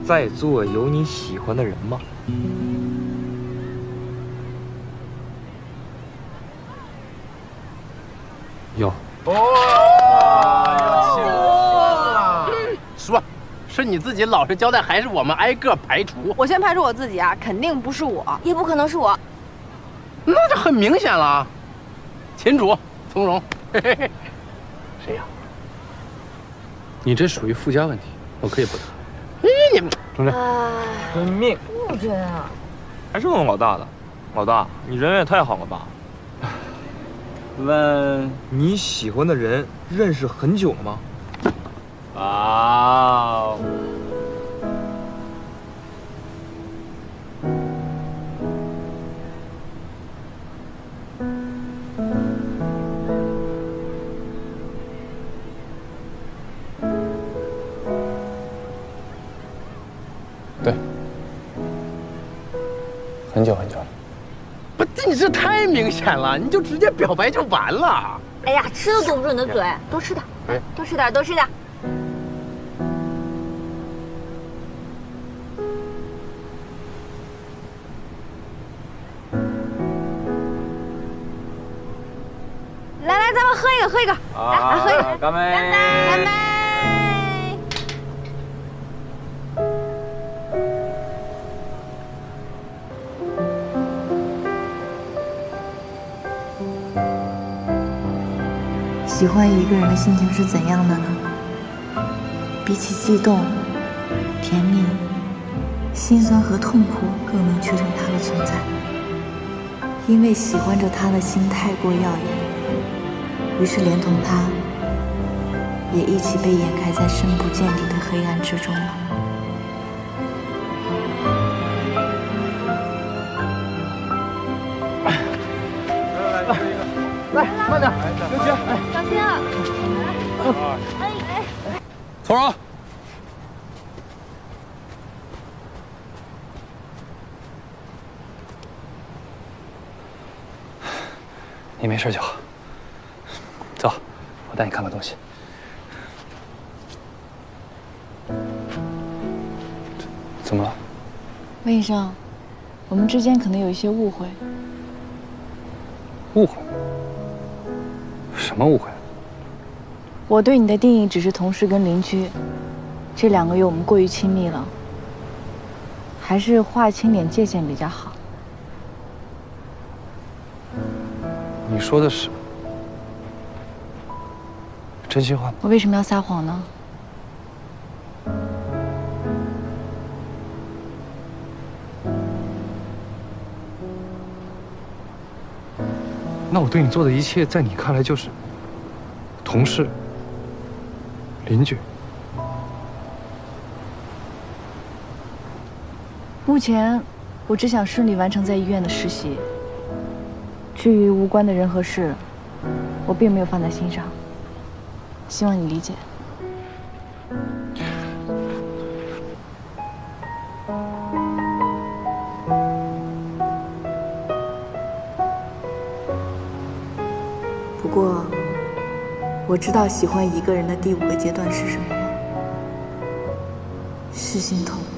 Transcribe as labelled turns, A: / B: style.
A: 在座有你喜欢的人吗？有。
B: 说，是你自己老实交代，还是我们挨个排除？
C: 我先排除我自己啊，肯定不是我，
D: 也不可能是我。
B: 那就很明显了，秦主从容。嘿嘿嘿，谁呀？
E: 你这属于附加问题，我可以不答。
B: 你
E: 同志，
A: 遵命。
D: 不真啊！
A: 还是问老大的，老大，你人也太好了吧？问你喜欢的人认识很久了吗？
E: 啊！对，很久很久了。
B: 不，你这太明显了，你就直接表白就完了。
D: 哎呀，吃都堵不住你的嘴，多吃点，多吃点，多吃点。来来，咱们喝一个，喝一个，来喝一个，
A: 干杯！
D: 干杯！
F: 喜欢一个人的心情是怎样的呢？比起悸动、甜蜜、心酸和痛苦，更能确认他的存在。因为喜欢着他的心太过耀眼，于是连同他，也一起被掩盖在深不见底的黑暗之中了。
B: 来，慢点，刘姐，
D: 小心啊！
E: 从容。你没事就好。走，我带你看看东西。怎么了？
F: 魏医生，我们之间可能有一些误会。
E: 误会？什么误会？
F: 我对你的定义只是同事跟邻居，这2个月我们过于亲密了，还是划清点界限比较好。
E: 你说的是真心话吗？
F: 我为什么要撒谎呢？
E: 那我对你做的一切，在你看来就是同事、邻居。
F: 目前，我只想顺利完成在医院的实习。至于无关的人和事，我并没有放在心上。希望你理解。不过，我知道喜欢一个人的第5个阶段是什么了，是心痛。